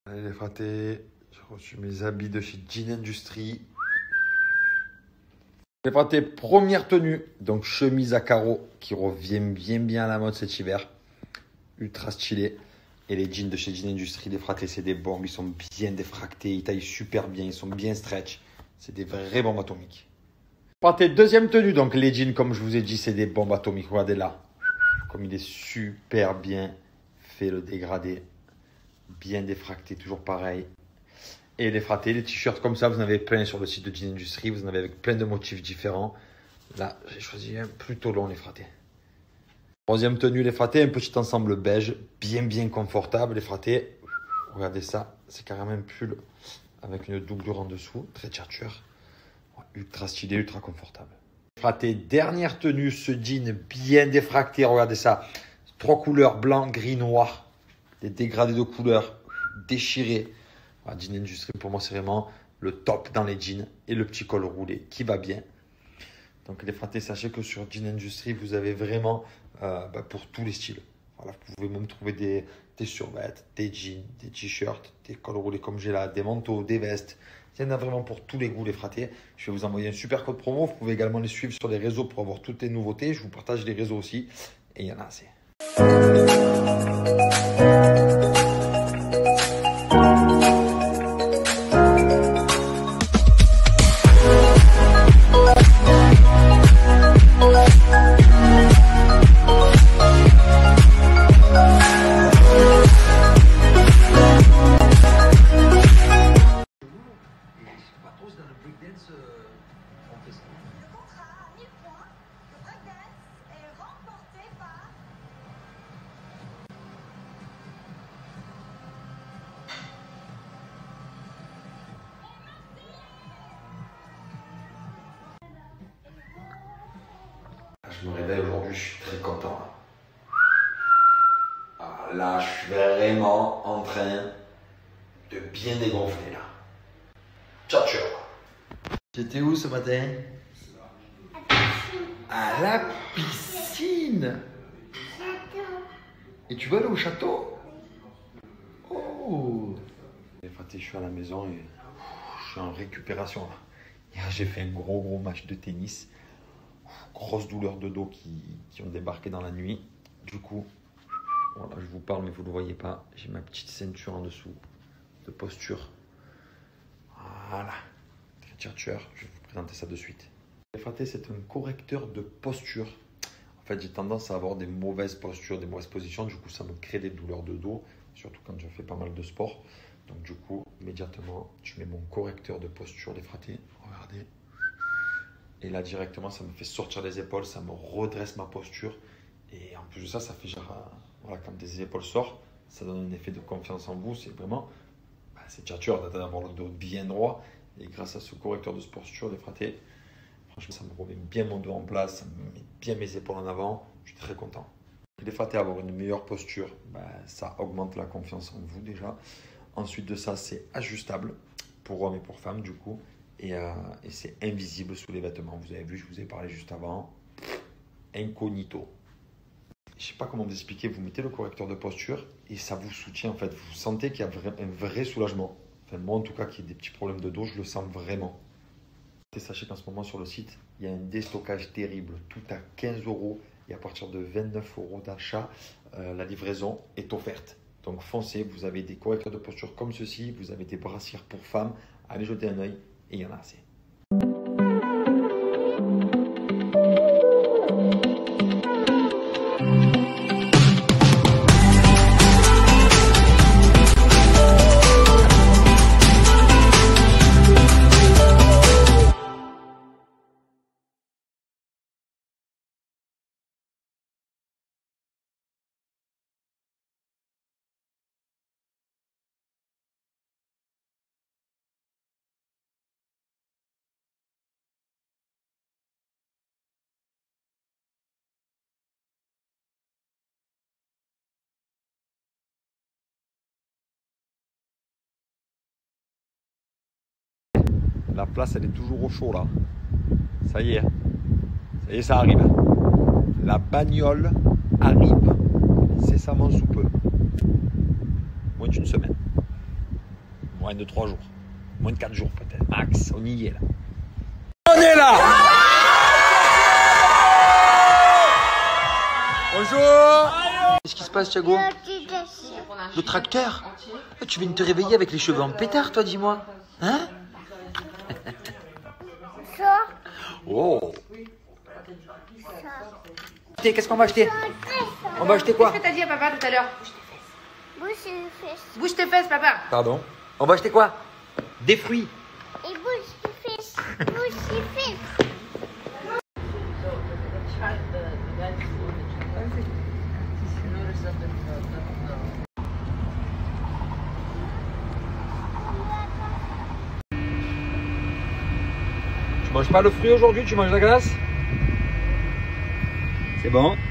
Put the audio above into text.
Allez les fratés, j'ai reçu mes habits de chez Jean Industry. Les fratés, première tenue, donc chemise à carreaux qui revient bien à la mode cet hiver. Ultra stylé. Et les jeans de chez Jean Industry, les fratés, c'est des bombes, ils sont bien défractés, ils taillent super bien, ils sont bien stretch. C'est des vraies bombes atomiques. Fratés, deuxième tenue, donc les jeans, comme je vous ai dit, c'est des bombes atomiques. Regardez là, comme il est super bien fait le dégradé. Bien défracté, toujours pareil. Et les fratés, les t-shirts comme ça, vous en avez plein sur le site de Jean Industry. Vous en avez avec plein de motifs différents. Là, j'ai choisi un plutôt long, les fratés. Troisième tenue, les fratés, un petit ensemble beige, bien confortable, les fratés. Regardez ça, c'est carrément un pull avec une doublure en dessous, très tchatcheur. Ultra stylé, ultra confortable. Les fratés, dernière tenue, ce jean bien défracté, regardez ça. 3 couleurs, blanc, gris, noir. Des dégradés de couleurs déchirés. Jean Industry, pour moi, c'est vraiment le top dans les jeans et le petit col roulé qui va bien. Donc, les fratés, sachez que sur Jean Industry, vous avez vraiment pour tous les styles. Voilà, vous pouvez même trouver des survêtements, des jeans, des t-shirts, des cols roulés comme j'ai là, des manteaux, des vestes. Il y en a vraiment pour tous les goûts, les fratés. Je vais vous envoyer un super code promo. Vous pouvez également les suivre sur les réseaux pour avoir toutes les nouveautés. Je vous partage les réseaux aussi. Et il y en a assez. Je me réveille aujourd'hui, je suis très content. Alors là, je suis vraiment en train de bien dégonfler là. Ciao, ciao. J'étais où ce matin? À la piscine. Et tu veux aller au château? Oh. Les fratés, je suis à la maison et je suis en récupération là. Hier, j'ai fait un gros match de tennis. Grosse douleur de dos qui ont débarqué dans la nuit. Du coup, voilà, je vous parle mais vous ne le voyez pas. J'ai ma petite ceinture en dessous de posture. Voilà, très tchatcheur. Je vais vous présenter ça de suite. Les fratés, c'est un correcteur de posture. En fait, j'ai tendance à avoir des mauvaises postures, des mauvaises positions. Du coup, ça me crée des douleurs de dos, surtout quand je fais pas mal de sport. Donc du coup, immédiatement, je mets mon correcteur de posture, les fratés. Regardez. Et là, directement, ça me fait sortir les épaules, ça me redresse ma posture. Et en plus de ça, ça fait genre, voilà, quand des épaules sortent, ça donne un effet de confiance en vous. C'est vraiment, c'est tchatcheur d'avoir le dos bien droit. Et grâce à ce correcteur de posture, les fratés, franchement, ça me remet bien mon dos en place, ça me met bien mes épaules en avant. Je suis très content. Les fratés, avoir une meilleure posture, ça augmente la confiance en vous déjà. Ensuite de ça, c'est ajustable pour hommes et pour femmes du coup. Et c'est invisible sous les vêtements. Vous avez vu, je vous ai parlé juste avant. Incognito. Je ne sais pas comment vous expliquer. Vous mettez le correcteur de posture et ça vous soutient en fait. Vous sentez qu'il y a un vrai soulagement. Enfin, moi en tout cas, qui ai des petits problèmes de dos, je le sens vraiment. Et sachez qu'en ce moment sur le site, il y a un déstockage terrible. Tout à 15 € et à partir de 29 € d'achat, la livraison est offerte. Donc foncez, vous avez des correcteurs de posture comme ceci. Vous avez des brassières pour femmes. Allez jeter un œil. Et il y en a assez. La place, elle est toujours au chaud là. Ça y est, ça arrive. La bagnole arrive incessamment sous peu. Moins d'une semaine. moins de 3 jours. Moins de 4 jours peut-être, max. On y est là. On est là. Bonjour. Qu'est-ce qui se passe, Thiago? Le tracteur? Tu viens de te réveiller avec les cheveux en pétard, toi, dis-moi. Hein? Oh. Qu'est-ce qu'on va acheter? On va acheter quoi? Qu'est-ce que t'as dit à papa tout à l'heure? Bouge les fesses. Bouge tes fesses, papa. Pardon? On va acheter quoi? Des fruits. Et bouge les fesses. Bouge les fesses. Tu manges pas le fruit aujourd'hui, tu manges la glace? C'est bon?